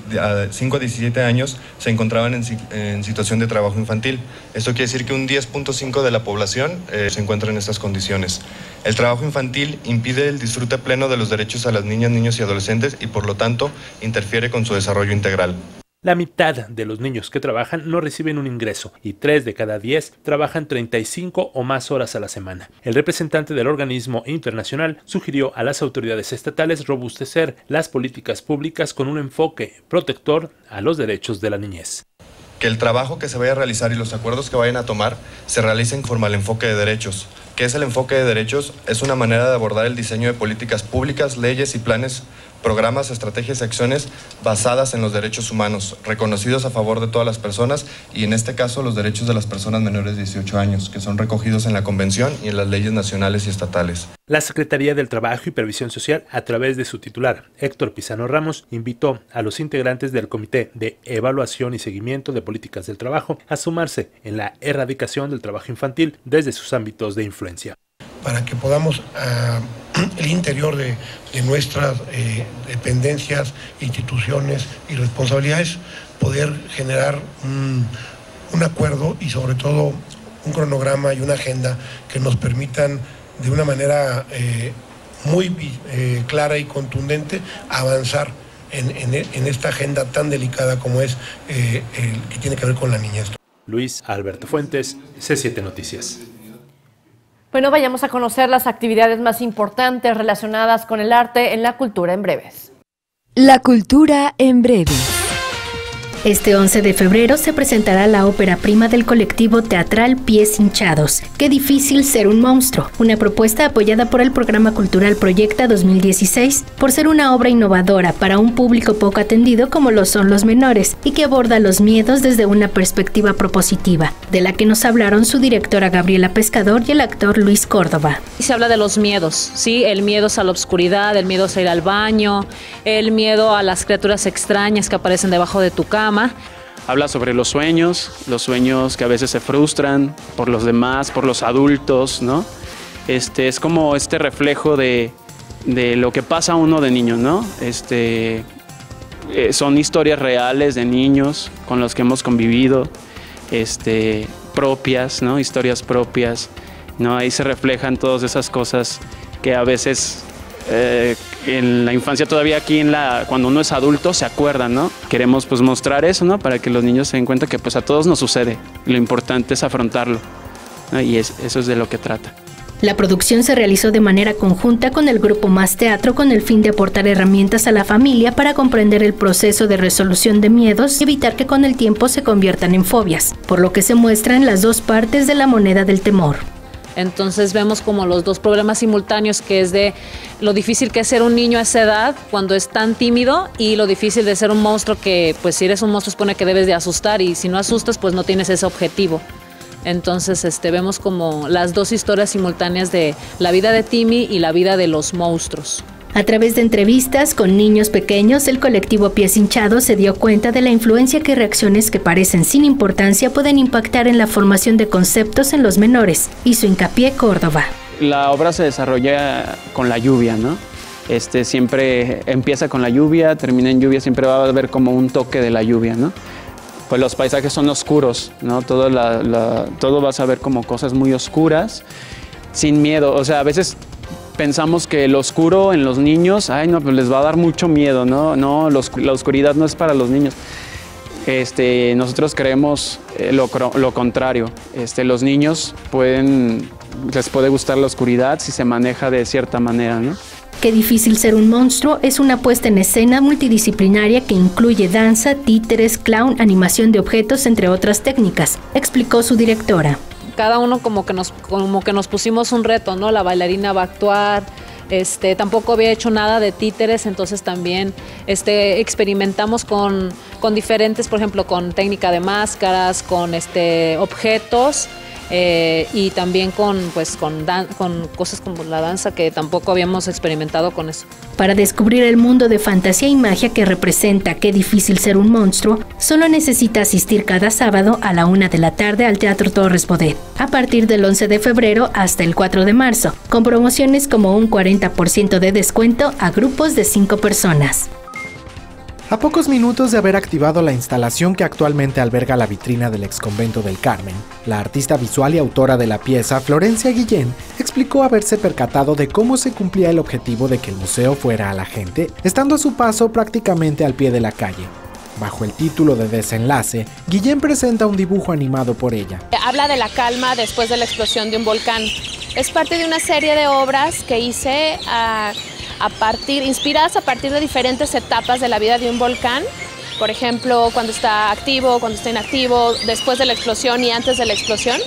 a diecisiete años se encontraban en, en situación de trabajo infantil. Esto quiere decir que un diez punto cinco de la población eh, se encuentra en estas condiciones. El trabajo infantil impide el disfrute pleno de los derechos a las niñas, niños y adolescentes y por lo tanto interfiere con su desarrollo integral. La mitad de los niños que trabajan no reciben un ingreso y tres de cada diez trabajan treinta y cinco o más horas a la semana. El representante del organismo internacional sugirió a las autoridades estatales robustecer las políticas públicas con un enfoque protector a los derechos de la niñez. Que el trabajo que se vaya a realizar y los acuerdos que vayan a tomar se realicen conforme al enfoque de derechos. ¿Qué es el enfoque de derechos? Es una manera de abordar el diseño de políticas públicas, leyes y planes, programas, estrategias y acciones basadas en los derechos humanos, reconocidos a favor de todas las personas y en este caso los derechos de las personas menores de dieciocho años, que son recogidos en la Convención y en las leyes nacionales y estatales. La Secretaría del Trabajo y Previsión Social, a través de su titular, Héctor Pizano Ramos, invitó a los integrantes del Comité de Evaluación y Seguimiento de Políticas del Trabajo a sumarse en la erradicación del trabajo infantil desde sus ámbitos de influencia. Para que podamos, uh, el interior de, de nuestras eh, dependencias, instituciones y responsabilidades, poder generar un, un acuerdo y sobre todo un cronograma y una agenda que nos permitan de una manera eh, muy eh, clara y contundente avanzar en, en, en esta agenda tan delicada como es eh, el que tiene que ver con la niñez. Luis Alberto Fuentes, C siete Noticias. Bueno, vayamos a conocer las actividades más importantes relacionadas con el arte en la cultura en breves. La cultura en breve. Este once de febrero se presentará la ópera prima del colectivo teatral Pies Hinchados, Qué difícil ser un monstruo, una propuesta apoyada por el programa cultural Proyecta dos mil dieciséis, por ser una obra innovadora para un público poco atendido como lo son los menores y que aborda los miedos desde una perspectiva propositiva, de la que nos hablaron su directora Gabriela Pescador y el actor Luis Córdoba. Se habla de los miedos, ¿sí? El miedo a la oscuridad, el miedo a ir al baño, el miedo a las criaturas extrañas que aparecen debajo de tu cama. Habla sobre los sueños, los sueños que a veces se frustran por los demás, por los adultos, ¿no? Este, es como este reflejo de, de lo que pasa a uno de niño, ¿no? Este, eh, son historias reales de niños con los que hemos convivido, este, propias, ¿no? Historias propias, ¿no? Ahí se reflejan todas esas cosas que a veces eh, en la infancia todavía aquí en la cuando uno es adulto se acuerdan, ¿no? Queremos pues mostrar eso, ¿no? Para que los niños se den cuenta que pues a todos nos sucede. Lo importante es afrontarlo, ¿no? Y es, eso es de lo que trata. La producción se realizó de manera conjunta con el grupo Más Teatro con el fin de aportar herramientas a la familia para comprender el proceso de resolución de miedos y evitar que con el tiempo se conviertan en fobias, por lo que se muestran las dos partes de la moneda del temor. Entonces vemos como los dos problemas simultáneos, que es de lo difícil que es ser un niño a esa edad cuando es tan tímido, y lo difícil de ser un monstruo que pues si eres un monstruo supone que debes de asustar, y si no asustas pues no tienes ese objetivo. Entonces este, vemos como las dos historias simultáneas de la vida de Timmy y la vida de los monstruos. A través de entrevistas con niños pequeños, el colectivo Pies Hinchados se dio cuenta de la influencia que reacciones que parecen sin importancia pueden impactar en la formación de conceptos en los menores. Hizo hincapié Córdoba. La obra se desarrolla con la lluvia, ¿no? Este, siempre empieza con la lluvia, termina en lluvia, siempre va a haber como un toque de la lluvia, ¿no? Pues los paisajes son oscuros, ¿no? Todo, la, la, todo vas a ver como cosas muy oscuras, sin miedo. O sea, a veces pensamos que lo oscuro en los niños, ay no, pues les va a dar mucho miedo, ¿no? No, los, la oscuridad no es para los niños. Este, nosotros creemos eh, lo, lo contrario. Este, los niños pueden, les puede gustar la oscuridad si se maneja de cierta manera, ¿no? Qué difícil ser un monstruo es una puesta en escena multidisciplinaria que incluye danza, títeres, clown, animación de objetos, entre otras técnicas, explicó su directora. Cada uno como que nos, como que nos pusimos un reto, ¿no? La bailarina va a actuar, este, tampoco había hecho nada de títeres, entonces también este, experimentamos con, con diferentes, por ejemplo, con técnica de máscaras, con este, objetos, eh, y también con, pues, con, dan con cosas como la danza, que tampoco habíamos experimentado con eso. Para descubrir el mundo de fantasía y magia que representa Qué difícil ser un monstruo, solo necesita asistir cada sábado a la una de la tarde al Teatro Torres Bodet, a partir del once de febrero hasta el cuatro de marzo, con promociones como un cuarenta por ciento de descuento a grupos de cinco personas. A pocos minutos de haber activado la instalación que actualmente alberga la vitrina del exconvento del Carmen, la artista visual y autora de la pieza, Florencia Guillén, explicó haberse percatado de cómo se cumplía el objetivo de que el museo fuera a la gente, estando a su paso prácticamente al pie de la calle. Bajo el título de Desenlace, Guillén presenta un dibujo animado por ella. Habla de la calma después de la explosión de un volcán. Es parte de una serie de obras que hice a... A partir, inspiradas a partir de diferentes etapas de la vida de un volcán, por ejemplo, cuando está activo, cuando está inactivo, después de la explosión y antes de la explosión.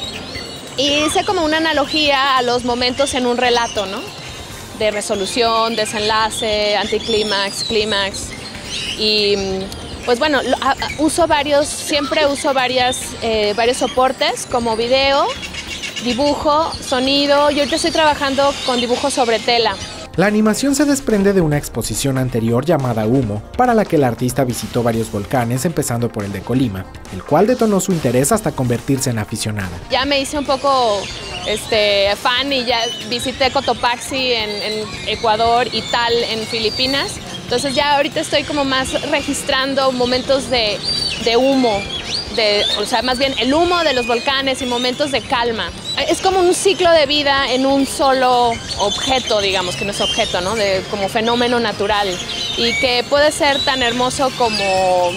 Y hice como una analogía a los momentos en un relato, ¿no? De resolución, desenlace, anticlímax, clímax. Y pues bueno, uso varios, siempre uso varias, eh, varios soportes como video, dibujo, sonido. Yo ahorita estoy trabajando con dibujo sobre tela. La animación se desprende de una exposición anterior llamada Humo, para la que el artista visitó varios volcanes, empezando por el de Colima, el cual detonó su interés hasta convertirse en aficionada. Ya me hice un poco este, fan y ya visité Cotopaxi en, en Ecuador y Tal en Filipinas. Entonces ya ahorita estoy como más registrando momentos de, de humo, de, o sea, más bien el humo de los volcanes y momentos de calma. Es como un ciclo de vida en un solo objeto, digamos, que no es objeto, ¿no? De, como fenómeno natural, y que puede ser tan hermoso como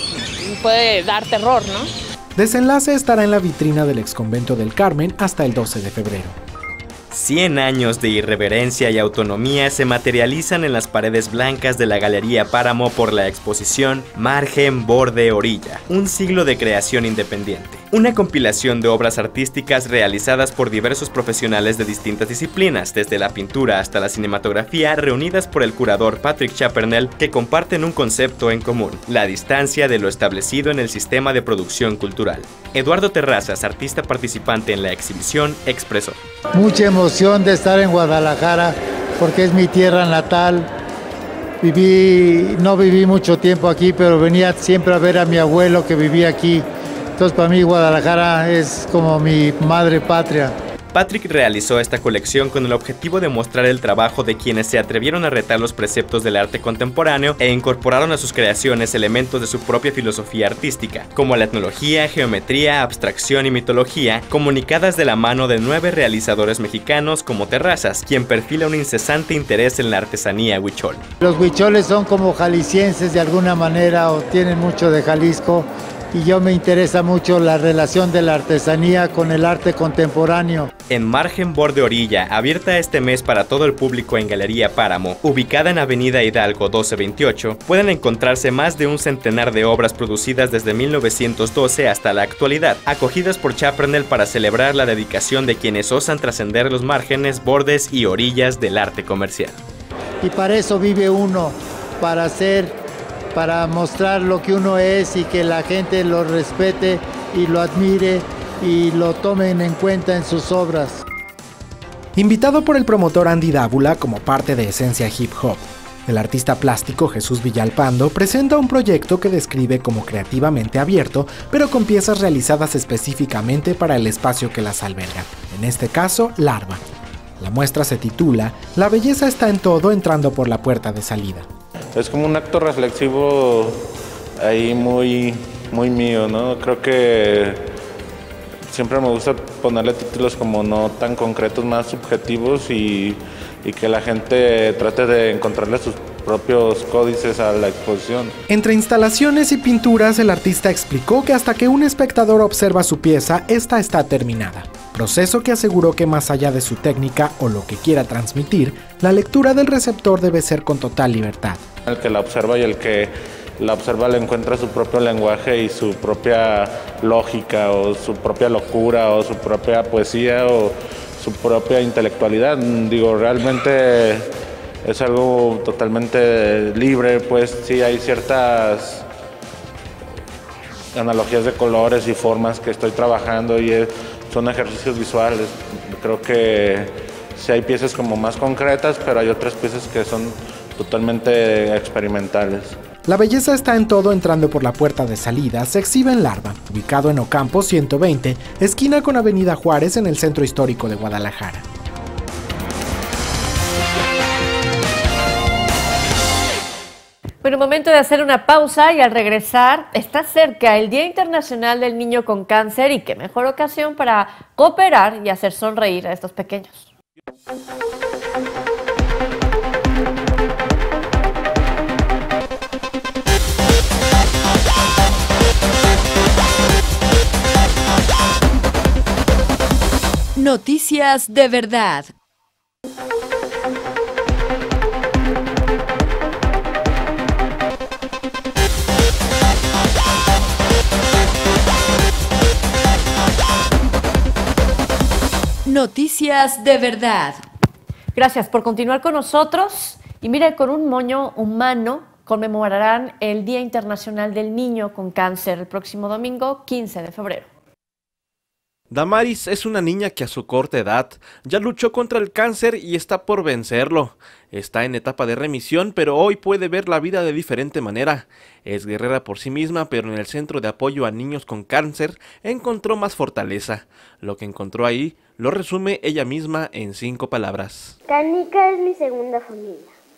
puede dar terror, ¿no? Desenlace estará en la vitrina del exconvento del Carmen hasta el doce de febrero. cien años de irreverencia y autonomía se materializan en las paredes blancas de la Galería Páramo por la exposición Margen, Borde, Orilla, un siglo de creación independiente. Una compilación de obras artísticas realizadas por diversos profesionales de distintas disciplinas, desde la pintura hasta la cinematografía, reunidas por el curador Patrick Chappernell, que comparten un concepto en común: la distancia de lo establecido en el sistema de producción cultural. Eduardo Terrazas, artista participante en la exhibición, expresó: Mucha emoción de estar en Guadalajara porque es mi tierra natal. Viví, no viví mucho tiempo aquí, pero venía siempre a ver a mi abuelo que vivía aquí. Entonces para mí Guadalajara es como mi madre patria. Patrick realizó esta colección con el objetivo de mostrar el trabajo de quienes se atrevieron a retar los preceptos del arte contemporáneo e incorporaron a sus creaciones elementos de su propia filosofía artística, como la etnología, geometría, abstracción y mitología, comunicadas de la mano de nueve realizadores mexicanos como Terrazas, quien perfila un incesante interés en la artesanía huichol. Los huicholes son como jaliscienses de alguna manera, o tienen mucho de Jalisco, y yo me interesa mucho la relación de la artesanía con el arte contemporáneo. En Margen, Borde, Orilla, abierta este mes para todo el público en Galería Páramo, ubicada en Avenida Hidalgo doce veintiocho, pueden encontrarse más de un centenar de obras producidas desde mil novecientos doce hasta la actualidad, acogidas por Chappernell para celebrar la dedicación de quienes osan trascender los márgenes, bordes y orillas del arte comercial. Y para eso vive uno, para hacer... para mostrar lo que uno es y que la gente lo respete y lo admire y lo tomen en cuenta en sus obras. Invitado por el promotor Andy Dábula como parte de Esencia Hip Hop, el artista plástico Jesús Villalpando presenta un proyecto que describe como creativamente abierto, pero con piezas realizadas específicamente para el espacio que las alberga, en este caso, Larva. La muestra se titula La belleza está en todo entrando por la puerta de salida. Es como un acto reflexivo ahí muy, muy mío, ¿no? Creo que siempre me gusta ponerle títulos como no tan concretos, más subjetivos y, y que la gente trate de encontrarle sus propios códices a la exposición. Entre instalaciones y pinturas, el artista explicó que hasta que un espectador observa su pieza, esta está terminada. Proceso que aseguró que más allá de su técnica o lo que quiera transmitir, la lectura del receptor debe ser con total libertad. El que la observa y el que la observa le encuentra su propio lenguaje y su propia lógica o su propia locura o su propia poesía o su propia intelectualidad. Digo, realmente es algo totalmente libre, pues sí hay ciertas analogías de colores y formas que estoy trabajando y es, son ejercicios visuales. Creo que sí hay piezas como más concretas, pero hay otras piezas que son totalmente experimentales. La belleza está en todo entrando por la puerta de salida, se exhibe en Larva, ubicado en Ocampo ciento veinte, esquina con Avenida Juárez en el centro histórico de Guadalajara. Bueno, momento de hacer una pausa y al regresar está cerca el Día Internacional del Niño con Cáncer y qué mejor ocasión para cooperar y hacer sonreír a estos pequeños. Noticias de verdad. Noticias de verdad. Gracias por continuar con nosotros. Y mire, con un moño humano conmemorarán el Día Internacional del Niño con Cáncer el próximo domingo, quince de febrero. Damaris es una niña que a su corta edad ya luchó contra el cáncer y está por vencerlo. Está en etapa de remisión, pero hoy puede ver la vida de diferente manera. Es guerrera por sí misma, pero en el Centro de Apoyo a Niños con Cáncer encontró más fortaleza. Lo que encontró ahí lo resume ella misma en cinco palabras. Canica es mi segunda familia.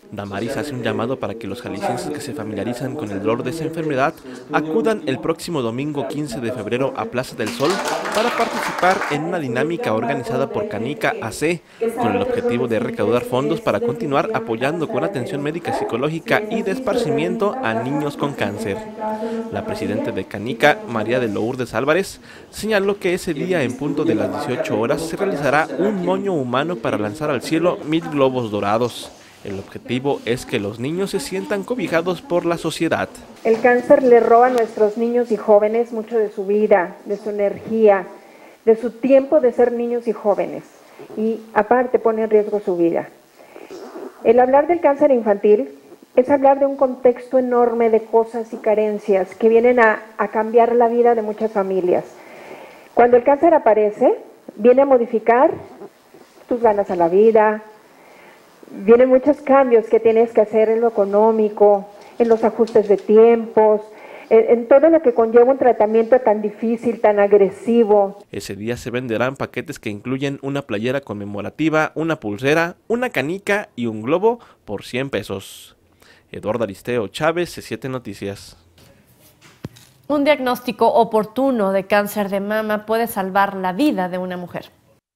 Damaris hace un llamado para que los jaliscienses que se familiarizan con el dolor de esa enfermedad acudan el próximo domingo quince de febrero a Plaza del Sol para participar en una dinámica organizada por Canica A C con el objetivo de recaudar fondos para continuar apoyando con atención médica, psicológica y de esparcimiento a niños con cáncer. La presidenta de Canica, María de Lourdes Álvarez, señaló que ese día en punto de las dieciocho horas se realizará un moño humano para lanzar al cielo mil globos dorados. El objetivo es que los niños se sientan cobijados por la sociedad. El cáncer le roba a nuestros niños y jóvenes mucho de su vida, de su energía, de su tiempo de ser niños y jóvenes. Y aparte pone en riesgo su vida. El hablar del cáncer infantil es hablar de un contexto enorme de cosas y carencias que vienen a, a cambiar la vida de muchas familias. Cuando el cáncer aparece, viene a modificar tus ganas a la vida. Vienen muchos cambios que tienes que hacer en lo económico, en los ajustes de tiempos, en, en todo lo que conlleva un tratamiento tan difícil, tan agresivo. Ese día se venderán paquetes que incluyen una playera conmemorativa, una pulsera, una canica y un globo por cien pesos. Eduardo Aristeo Chávez, C siete Noticias. Un diagnóstico oportuno de cáncer de mama puede salvar la vida de una mujer.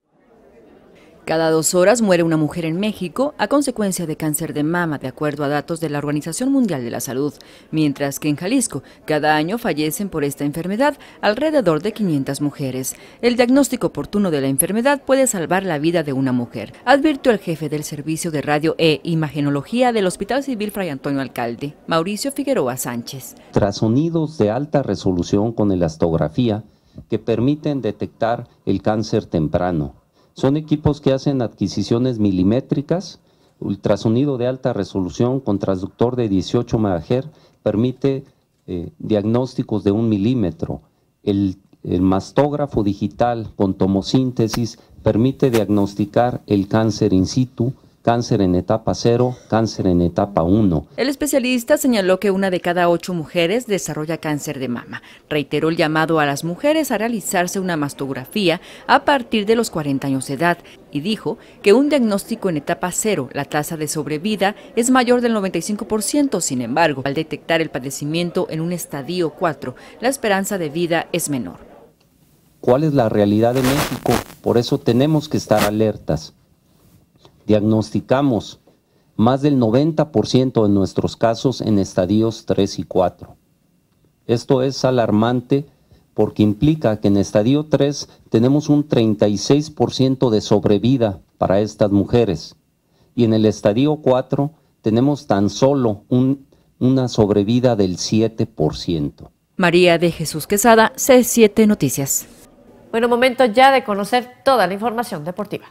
Cada dos horas muere una mujer en México a consecuencia de cáncer de mama, de acuerdo a datos de la Organización Mundial de la Salud, mientras que en Jalisco cada año fallecen por esta enfermedad alrededor de quinientas mujeres. El diagnóstico oportuno de la enfermedad puede salvar la vida de una mujer, advirtió el jefe del Servicio de Radio e Imagenología del Hospital Civil Fray Antonio Alcalde, Mauricio Figueroa Sánchez. Ultrasonidos de alta resolución con elastografía que permiten detectar el cáncer temprano. Son equipos que hacen adquisiciones milimétricas, ultrasonido de alta resolución con transductor de dieciocho megahercios, permite eh, diagnósticos de un milímetro. El, el mastógrafo digital con tomosíntesis permite diagnosticar el cáncer in situ, cáncer en etapa cero, cáncer en etapa uno. El especialista señaló que una de cada ocho mujeres desarrolla cáncer de mama. Reiteró el llamado a las mujeres a realizarse una mastografía a partir de los cuarenta años de edad y dijo que un diagnóstico en etapa cero, la tasa de sobrevida es mayor del noventa y cinco por ciento. Sin embargo, al detectar el padecimiento en un estadio cuatro, la esperanza de vida es menor. ¿Cuál es la realidad de México? Por eso tenemos que estar alertas. Diagnosticamos más del noventa por ciento de nuestros casos en estadios tres y cuatro. Esto es alarmante porque implica que en estadio tres tenemos un treinta y seis por ciento de sobrevida para estas mujeres y en el estadio cuatro tenemos tan solo un, una sobrevida del siete por ciento. María de Jesús Quesada, C siete Noticias. Bueno, momento ya de conocer toda la información deportiva.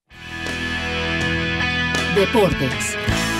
Deportes.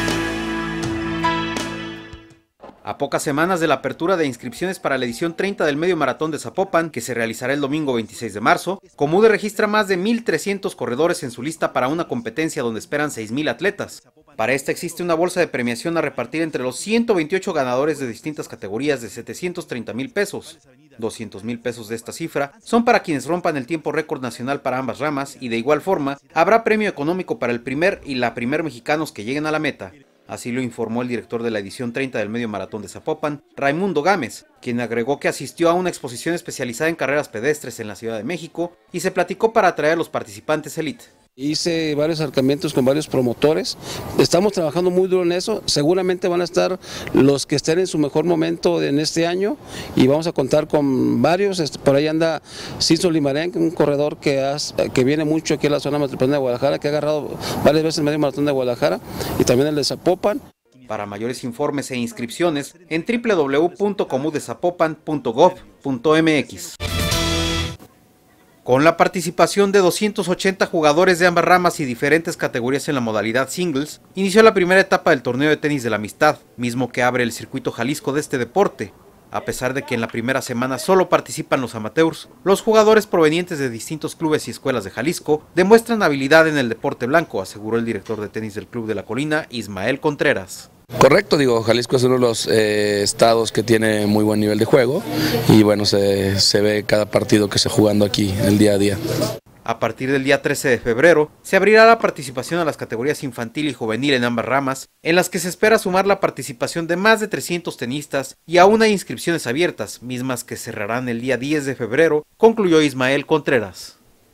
A pocas semanas de la apertura de inscripciones para la edición treinta del Medio Maratón de Zapopan, que se realizará el domingo veintiséis de marzo, Comude registra más de mil trescientos corredores en su lista para una competencia donde esperan seis mil atletas. Para esta existe una bolsa de premiación a repartir entre los ciento veintiocho ganadores de distintas categorías de setecientos treinta mil pesos. doscientos mil pesos de esta cifra son para quienes rompan el tiempo récord nacional para ambas ramas y de igual forma habrá premio económico para el primer y la primer mexicanos que lleguen a la meta. Así lo informó el director de la edición treinta del Medio Maratón de Zapopan, Raimundo Gámez, quien agregó que asistió a una exposición especializada en carreras pedestres en la Ciudad de México y se platicó para atraer a los participantes elite. Hice varios acercamientos con varios promotores, estamos trabajando muy duro en eso, seguramente van a estar los que estén en su mejor momento en este año y vamos a contar con varios, por ahí anda Cinso Limarén, un corredor que, has, que viene mucho aquí a la zona metropolitana de Guadalajara, que ha agarrado varias veces el Medio Maratón de Guadalajara y también el de Zapopan. Para mayores informes e inscripciones en doble u doble u doble u punto comudezapopan punto gob punto m x. Con la participación de doscientos ochenta jugadores de ambas ramas y diferentes categorías en la modalidad singles, inició la primera etapa del torneo de tenis de la amistad, mismo que abre el circuito Jalisco de este deporte. A pesar de que en la primera semana solo participan los amateurs, los jugadores provenientes de distintos clubes y escuelas de Jalisco demuestran habilidad en el deporte blanco, aseguró el director de tenis del Club de la Colina, Ismael Contreras. Correcto, digo, Jalisco es uno de los eh, estados que tiene muy buen nivel de juego y bueno, se, se ve cada partido que se jugando aquí el día a día. A partir del día trece de febrero, se abrirá la participación a las categorías infantil y juvenil en ambas ramas, en las que se espera sumar la participación de más de trescientos tenistas y aún hay inscripciones abiertas, mismas que cerrarán el día diez de febrero, concluyó Ismael Contreras.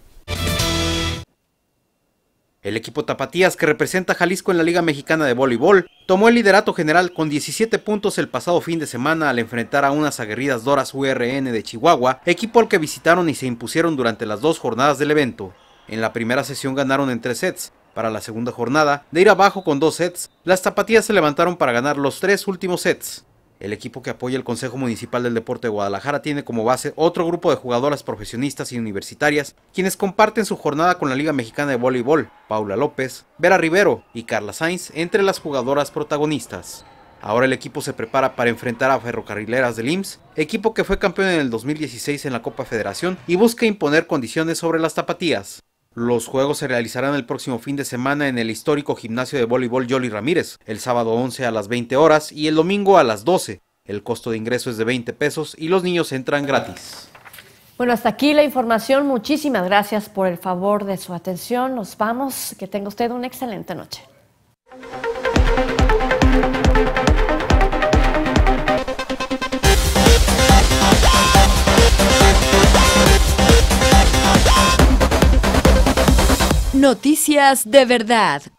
El equipo Tapatías, que representa a Jalisco en la Liga Mexicana de Voleibol, tomó el liderato general con diecisiete puntos el pasado fin de semana al enfrentar a unas aguerridas Doras U R N de Chihuahua, equipo al que visitaron y se impusieron durante las dos jornadas del evento. En la primera sesión ganaron en tres sets. Para la segunda jornada, de ir abajo con dos sets, las Tapatías se levantaron para ganar los tres últimos sets. El equipo que apoya el Consejo Municipal del Deporte de Guadalajara tiene como base otro grupo de jugadoras profesionistas y universitarias, quienes comparten su jornada con la Liga Mexicana de Voleibol, Paula López, Vera Rivero y Carla Sainz entre las jugadoras protagonistas. Ahora el equipo se prepara para enfrentar a Ferrocarrileras del I M S S, equipo que fue campeón en el dos mil dieciséis en la Copa Federación y busca imponer condiciones sobre las Tapatías. Los juegos se realizarán el próximo fin de semana en el histórico gimnasio de voleibol Yoli Ramírez, el sábado once a las veinte horas y el domingo a las doce. El costo de ingreso es de veinte pesos y los niños entran gratis. Bueno, hasta aquí la información. Muchísimas gracias por el favor de su atención. Nos vamos. Que tenga usted una excelente noche. Noticias de verdad